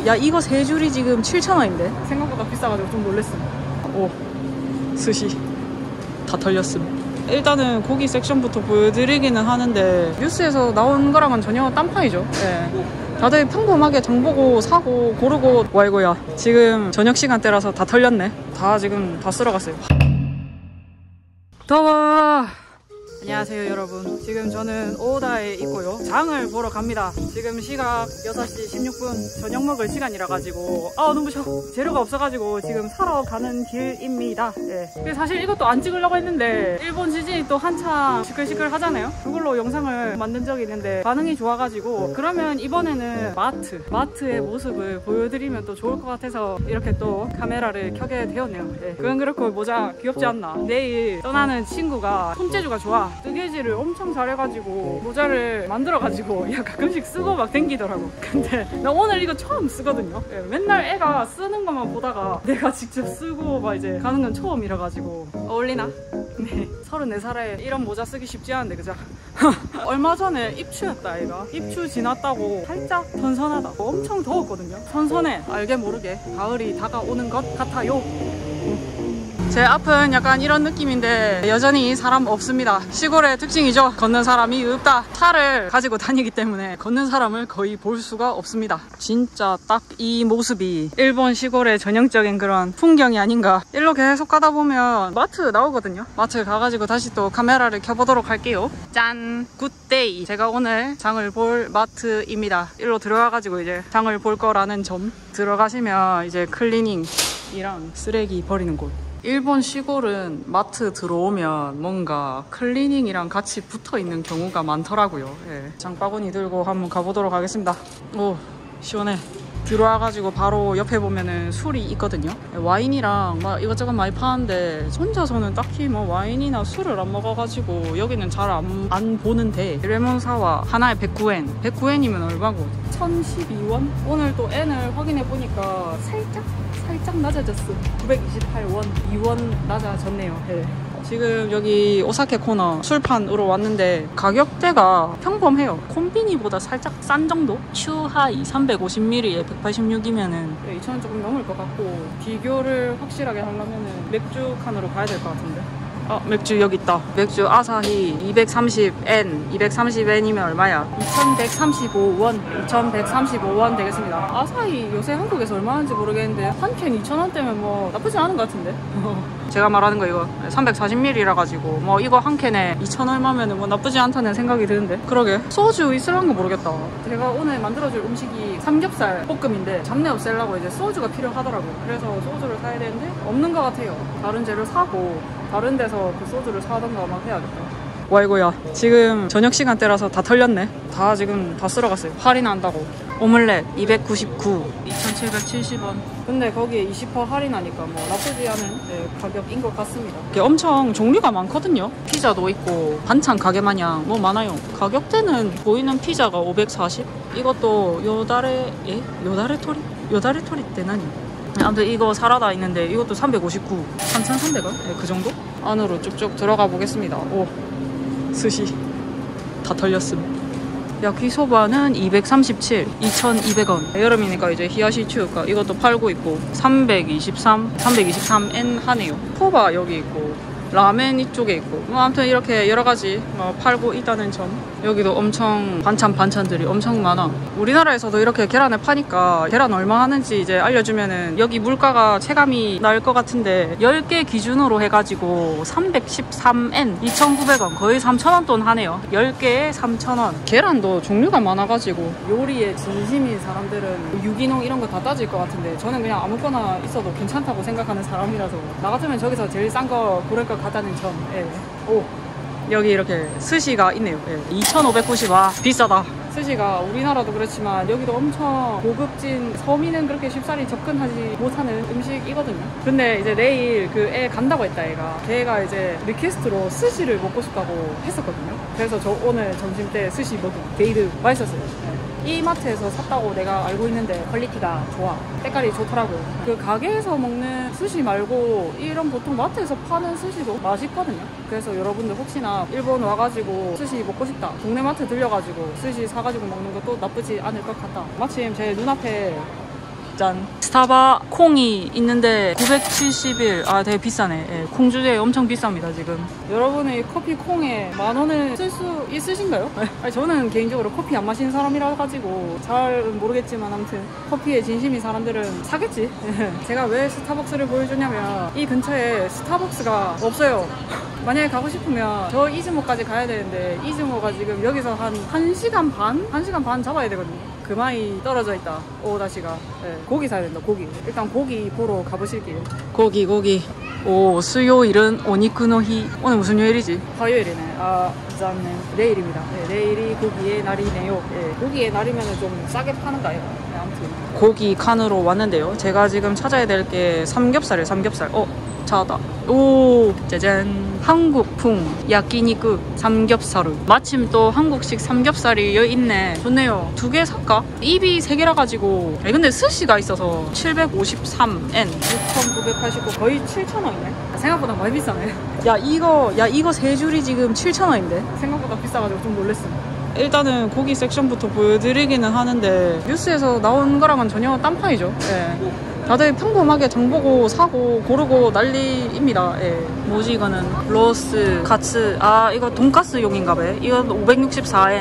야 이거 세 줄이 지금 7,000원인데 생각보다 비싸가지고 좀 놀랬음. 오 스시 다 털렸음. 일단은 고기 섹션부터 보여드리기는 하는데 뉴스에서 나온 거랑은 전혀 딴판이죠. 네. 다들 평범하게 장보고 사고 고르고. 와이고야 지금 저녁 시간대라서 다 털렸네. 다 지금 다 쓸어갔어요. 더워. 안녕하세요 여러분. 지금 저는 오다에 있고요. 장을 보러 갑니다. 지금 시각 6시 16분 저녁 먹을 시간이라 가지고 눈부셔. 재료가 없어가지고 지금 사러 가는 길입니다. 네. 사실 이것도 안 찍으려고 했는데 일본 지진이 또 한창 시끌시끌 하잖아요. 그걸로 영상을 만든 적이 있는데 반응이 좋아가지고 그러면 이번에는 마트의 모습을 보여드리면 또 좋을 것 같아서 이렇게 또 카메라를 켜게 되었네요. 네. 그건 그렇고 모자 귀엽지 않나. 내일 떠나는 친구가 손재주가 좋아. 뜨개질을 엄청 잘해가지고 모자를 만들어가지고 야 가끔씩 쓰고 막 댕기더라고. 근데 나 오늘 이거 처음 쓰거든요. 맨날 애가 쓰는 것만 보다가 내가 직접 쓰고 막 이제 가는 건 처음이라 가지고 어울리나? 네. 34살에 이런 모자 쓰기 쉽지 않은데 그죠? 얼마 전에 입추였다 얘가. 입추 지났다고 살짝 선선하다. 엄청 더웠거든요. 선선해. 알게 모르게 가을이 다가오는 것 같아요. 제 앞은 약간 이런 느낌인데 여전히 사람 없습니다. 시골의 특징이죠. 걷는 사람이 없다. 차를 가지고 다니기 때문에 걷는 사람을 거의 볼 수가 없습니다. 진짜 딱 이 모습이 일본 시골의 전형적인 그런 풍경이 아닌가. 일로 계속 가다 보면 마트 나오거든요. 마트 가가지고 다시 또 카메라를 켜보도록 할게요. 짠! 굿데이! 제가 오늘 장을 볼 마트입니다. 일로 들어가가지고 이제 장을 볼 거라는 점. 들어가시면 이제 클리닝이랑 쓰레기 버리는 곳. 일본 시골은 마트 들어오면 뭔가 클리닝이랑 같이 붙어있는 경우가 많더라고요. 예. 장바구니 들고 한번 가보도록 하겠습니다. 오 시원해. 들어와가지고 바로 옆에 보면은 술이 있거든요. 와인이랑 막 이것저것 많이 파는데 혼자서는 딱히 뭐 와인이나 술을 안 먹어가지고 여기는 잘 안 보는데 레몬사와 하나에 109엔 109엔이면 얼마고? 1012원? 오늘 또 N을 확인해보니까 살짝 낮아졌어. 928원 2원 낮아졌네요. 네. 지금 여기 오사케 코너 술판으로 왔는데 가격대가 평범해요. 콤비니보다 살짝 싼 정도? 츄하이 350ml에 186이면은 2,000원 조금 넘을 것 같고 비교를 확실하게 하려면은 맥주 칸으로 가야 될 것 같은데. 맥주 여기 있다. 맥주 아사히 230엔 230엔이면 얼마야? 2135원 되겠습니다. 아사히 요새 한국에서 얼마인지 모르겠는데 한 캔 2,000원대면 뭐 나쁘지 않은 것 같은데. 제가 말하는 거 이거 340ml라 가지고 뭐 이거 한 캔에 2,000 얼마면은 뭐 나쁘지 않다는 생각이 드는데. 그러게 소주 있을란가 모르겠다. 제가 오늘 만들어줄 음식이 삼겹살 볶음인데 잡내 없애려고 이제 소주가 필요하더라고요. 그래서 소주를 사야 되는데 없는 것 같아요. 다른 재료 사고 다른 데서 그 소주를 사던가 막 해야겠다. 와이고야 지금 저녁 시간대라서 다 털렸네. 다 지금 다 쓸어갔어요. 할인한다고. 오믈렛 299 2,770원. 근데 거기에 20% 할인하니까 뭐 나쁘지 않은 가격인 것 같습니다. 이게 엄청 종류가 많거든요. 피자도 있고 반찬 가게 마냥 뭐 많아요. 가격대는 보이는 피자가 540. 이것도 요다레 토리 때나니. 아무튼 이거 사라다 있는데 이것도 359 3,300원? 네, 그 정도? 안으로 쭉쭉 들어가 보겠습니다. 오 스시 다 털렸음. 야키소바는 237 2,200원. 여름이니까 이제 히야시추가 이것도 팔고 있고 323엔 하네요. 포바 여기 있고 라멘 이쪽에 있고 뭐 아무튼 이렇게 여러가지 뭐 팔고 있다는 점. 여기도 엄청 반찬들이 엄청 많아. 우리나라에서도 이렇게 계란을 파니까 계란 얼마 하는지 이제 알려주면은 여기 물가가 체감이 날 것 같은데 10개 기준으로 해가지고 313엔 2,900원 거의 3,000원 돈 하네요. 10개에 3,000원. 계란도 종류가 많아가지고 요리에 진심인 사람들은 유기농 이런 거 다 따질 것 같은데 저는 그냥 아무거나 있어도 괜찮다고 생각하는 사람이라서 나 같으면 저기서 제일 싼 거 고를 것 같다는 점. 오 여기 이렇게 스시가 있네요. 2,590. 와 비싸다. 스시가 우리나라도 그렇지만 여기도 엄청 고급진 서민은 그렇게 쉽사리 접근하지 못하는 음식이거든요. 근데 이제 내일 그 애 간다고 했다. 걔가 이제 리퀘스트로 스시를 먹고 싶다고 했었거든요. 그래서 저 오늘 점심 때 스시 먹은 데이드 맛있었어요. 이 마트에서 샀다고 내가 알고 있는데 퀄리티가 좋아. 색깔이 좋더라고요. 그 가게에서 먹는 스시 말고 이런 보통 마트에서 파는 스시도 맛있거든요. 그래서 여러분들 혹시나 일본 와가지고 스시 먹고 싶다. 동네 마트 들려가지고 스시 사가지고 먹는 것도 나쁘지 않을 것 같다. 마침 제 눈앞에 짠. 스타바 콩이 있는데 971. 아 되게 비싸네. 예, 콩 주제 엄청 비쌉니다 지금. 여러분의 커피 콩에 10,000원을 쓸 수 있으신가요? 아니, 저는 개인적으로 커피 안 마시는 사람이라 가지고 잘 모르겠지만 아무튼 커피에 진심인 사람들은 사겠지. 제가 왜 스타벅스를 보여주냐면 이 근처에 스타벅스가 없어요. 만약에 가고 싶으면 저 이즈모까지 가야 되는데 이즈모가 지금 여기서 한 1시간 반? 1시간 반 잡아야 되거든요. 그만이 떨어져 있다. 오다시가. 네, 고기 사야 된다. 고기. 일단 고기 보러 가보실게요. 고기. 오, 수요일은 오니쿠노히. 오늘 무슨 요일이지? 화요일이네. 아, 짠네. 내일입니다. 네, 내일이 고기의 날이네요. 네, 고기의 날이면 좀 싸게 파는가요? 네, 아무튼 고기 칸으로 왔는데요. 제가 지금 찾아야 될 게 삼겹살이에요. 삼겹살. 찾았다. 오, 짜잔. 한국풍 야끼니쿠 삼겹살을. 마침 또 한국식 삼겹살이 여기 있네. 좋네요. 2개 살까? 입이 3개라 가지고. 근데 스시가 있어서 753엔 6,989 거의 7,000원이네. 생각보다 많이 비싸네. 야 이거 3줄이 지금 7,000원인데 생각보다 비싸가지고 좀 놀랬습니다. 일단은 고기 섹션부터 보여드리기는 하는데 뉴스에서 나온 거랑은 전혀 딴판이죠. 예. 다들 평범하게 장보고 사고 고르고 난리입니다. 예. 뭐지 이거는? 로스, 카츠. 아 이거 돈가스용인가봐요. 이건 564엔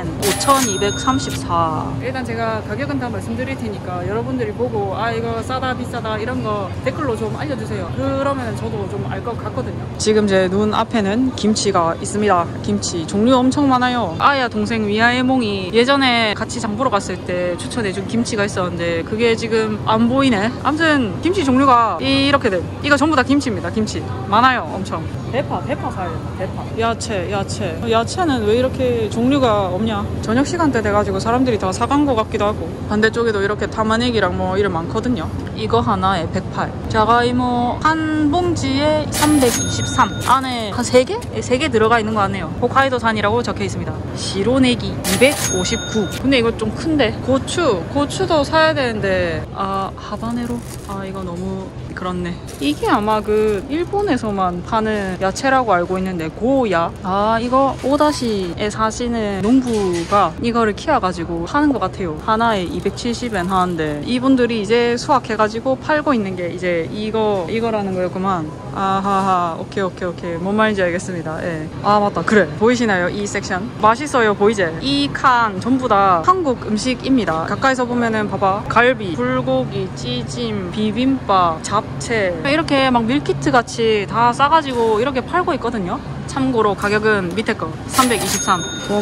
5,234. 일단 제가 가격은 다 말씀드릴 테니까 여러분들이 보고 아 이거 싸다 비싸다 이런 거 댓글로 좀 알려주세요. 그러면 저도 좀 알 것 같거든요. 지금 제 눈 앞에는 김치가 있습니다. 김치 종류 엄청 많아요. 아야 동생 위아애몽이 예전에 같이 장보러 갔을 때 추천해준 김치가 있었는데 그게 지금 안 보이네. 아무튼 김치 종류가 이렇게 돼. 이거 전부 다 김치입니다. 김치 많아요. 엄청. 대파 사야 된다. 대파. 야채는 왜 이렇게 종류가 없냐? 저녁 시간대 돼가지고 사람들이 다 사간 것 같기도 하고. 반대쪽에도 이렇게 타마네기랑 뭐 이런 많거든요. 이거 하나에 108. 자가이모 한 봉지에 323. 안에 한 3개? 3개 들어가 있는 거 같네요. 홋카이도산이라고 적혀 있습니다. 시로네기 259. 근데 이거 좀 큰데. 고추도 사야 되는데 아 하바네로? 아 이거 너무 그렇네. 이게 아마 그 일본에서만 파는 야채라고 알고 있는데 고야. 아 이거 오다시에 사시는 농부가 이거를 키워가지고 하는 것 같아요. 하나에 270엔 하는데 이분들이 이제 수확해가지고 팔고 있는 게 이제 이거라는 거였구만. 아하하. 오케이. 뭔 말인지 알겠습니다. 예. 아 맞다. 그래 보이시나요? 이 섹션 맛있어요. 보이지? 이 칸 전부 다 한국 음식입니다. 가까이서 보면은 봐봐. 갈비, 불고기, 찌짐, 비빔밥, 잡채 이렇게 막 밀키트 같이 다 싸가지고 이렇게 팔고 있거든요. 참고로 가격은 밑에 거 323.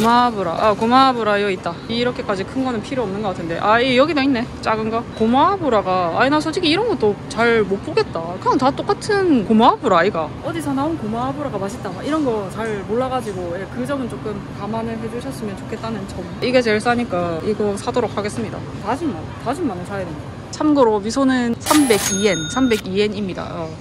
고마부라 여기 있다. 이렇게까지 큰 거는 필요 없는 것 같은데 아 여기도 있네. 작은 거. 고마부라가 아니 나 솔직히 이런 것도 잘 못 보겠다. 그냥 다 똑같은 고마부라 아이가. 어디서 나온 고마부라가 맛있다 막 이런 거 잘 몰라가지고 그 점은 조금 감안을 해주셨으면 좋겠다는 점. 이게 제일 싸니까 이거 사도록 하겠습니다. 다진 마늘 사야 됩니다. 참고로 미소는 302엔입니다.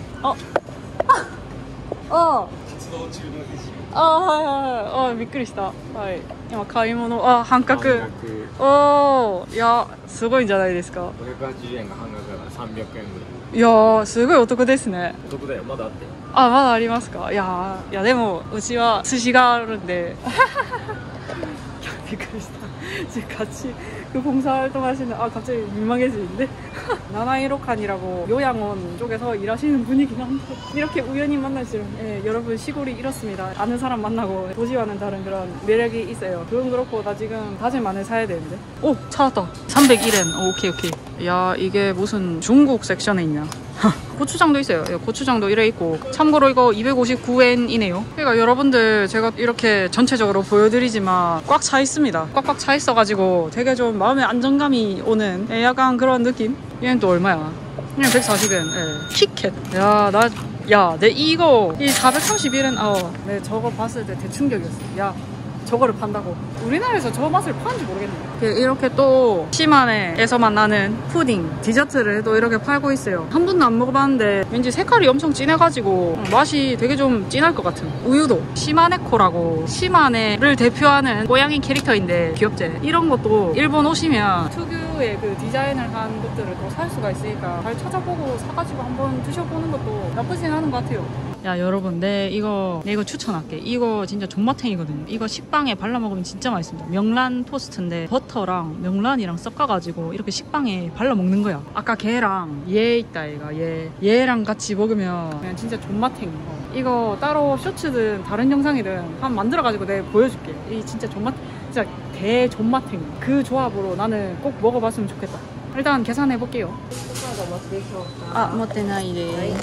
はい、びっくりした。はい、今買い物、半額。いや、すごいんじゃないですか。580円が半額だから300円ぐらい。いや、すごいお得ですね。お得だよ、まだあって。まだありますか。いや、でもうちは寿司があるんで。びっくりした。지금 같이 그 봉사활동 하시는 갑자기 민망해지는데 나나이로칸이라고 요양원 쪽에서 일하시는 분이긴 한데 이렇게 우연히 만날 줄은. 여러분 시골이 이렇습니다. 아는 사람 만나고 도시와는 다른 그런 매력이 있어요. 그건 그렇고 나 지금 다진 마늘 사야 되는데. 오 찾았다. 301엔. 오케이. 야 이게 무슨 중국 섹션에 있냐. 고추장도 있어요. 고추장도 이래 있고. 참고로 이거 259엔이네요. 그러니까 여러분들 제가 이렇게 전체적으로 보여드리지만 꽉 차 있습니다. 꽉꽉 차 있어가지고 되게 좀 마음에 안정감이 오는 약간 그런 느낌. 얘는 또 얼마야? 그냥 140엔. 키캣. 내 이거 이 431엔. 네 저거 봤을 때 대충격이었어. 야 저거를 판다고. 우리나라에서 저 맛을 파는지 모르겠네. 이렇게 또 시마네에서만 나는 푸딩, 디저트를 또 이렇게 팔고 있어요. 한 번도 안 먹어봤는데 왠지 색깔이 엄청 진해가지고 맛이 되게 좀 진할 것 같은. 우유도 시마네코라고 시마네를 대표하는 고양이 캐릭터인데 귀엽지? 이런 것도 일본 오시면 특유의 그 디자인을 한 것들을 또 살 수가 있으니까 잘 찾아보고 사가지고 한번 드셔보는 것도 나쁘진 않은 것 같아요. 야 여러분 내 이거 추천할게. 이거 진짜 존맛탱이거든요. 이거 식빵에 발라 먹으면 진짜 맛있습니다. 명란 토스트인데 버터랑 명란이랑 섞어가지고 이렇게 식빵에 발라 먹는 거야. 아까 걔랑 얘 있다 얘가 얘랑 같이 먹으면 그냥 진짜 존맛탱이. 이거 따로 쇼츠든 다른 영상이든 한번 만들어가지고 내가 보여줄게. 이 진짜 진짜 대존맛탱이. 그 조합으로 나는 꼭 먹어봤으면 좋겠다. 일단 계산해볼게요. 아, 持ってないです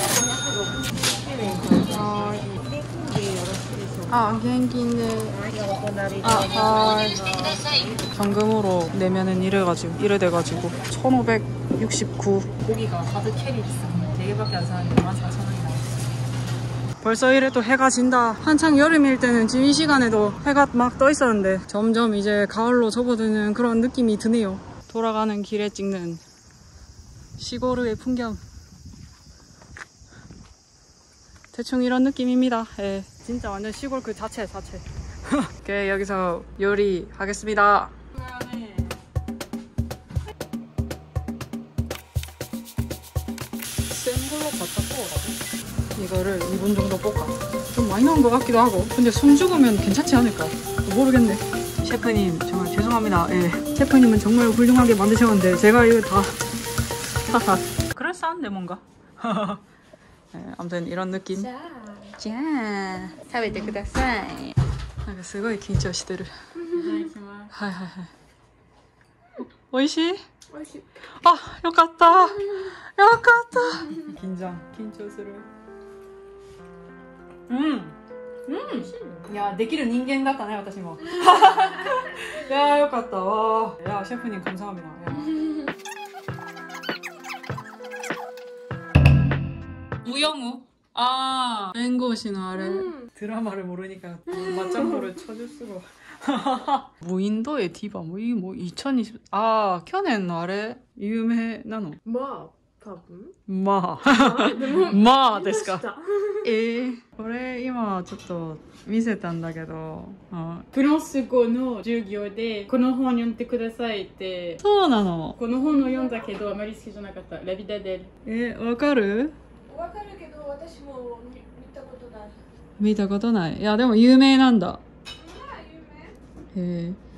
。아,現金で. 아, 현금으로 내면은 이래 돼가지고 1569. 고기가 하드 캐리 비싸. 4개밖에 안 사는데 14,000원이 나왔어. 벌써 이래도 해가 진다. 한창 여름일 때는 지금 이 시간에도 해가 막 떠 있었는데 점점 이제 가을로 접어드는 그런 느낌이 드네요. 돌아가는 길에 찍는 시골의 풍경. 대충 이런 느낌입니다. 예. 진짜 완전 시골 그 자체. 오케이, 여기서 요리 하겠습니다. 센 걸로 갖다 구워라고? 이거를 2분 정도 볶아. 좀 많이 나온 것 같기도 하고. 근데 손 죽으면 괜찮지 않을까? 모르겠네. 셰프님 정말 죄송합니다. 예. 셰프님은 정말 훌륭하게 만드셨는데 제가 이거 다 그럴싸한데 뭔가. 네, 아무튼 이런 느낌. 자, 食べてください。なんかすごい緊張してる。はいはいはい。おいしい？おいしい。あ、よかった。よかった。緊張する。いや、できる人間だったね、私も。いや、よかったわ。いや、셰프님 감사합니다. 우영우? 아, 弁護士の 아래. 드라마를 모르니까 맞장구를 쳐줄 수가. 무인도의 디바, 이게 2020. 아, 去年の あれ有名なの? まあ、多分。 まあですか。これ今ちょっと見せたんだけど、 フランス語の授業でこの本読んでくださいって。 そうなの。 この本を読んだけどあまり好きじゃなかった。ラビダデル。 わかる？ わかるけど私も見たことない。 見たことない。いやでも有名なんだ。 有名？